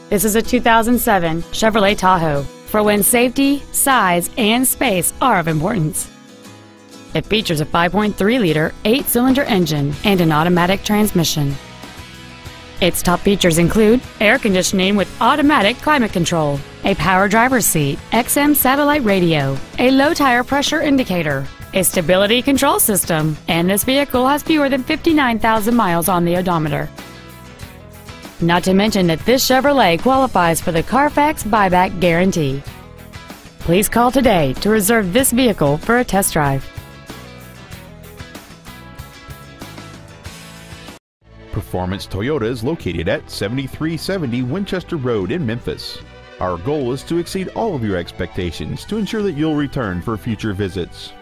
This is a 2007 Chevrolet Tahoe for when safety, size, and space are of importance. It features a 5.3-liter, 8-cylinder engine and an automatic transmission. Its top features include air conditioning with automatic climate control, a power driver's seat, XM satellite radio, a low tire pressure indicator, a stability control system, and this vehicle has fewer than 59,000 miles on the odometer. Not to mention that this Chevrolet qualifies for the Carfax buyback guarantee. Please call today to reserve this vehicle for a test drive. Performance Toyota is located at 7370 Winchester Road in Memphis. Our goal is to exceed all of your expectations to ensure that you'll return for future visits.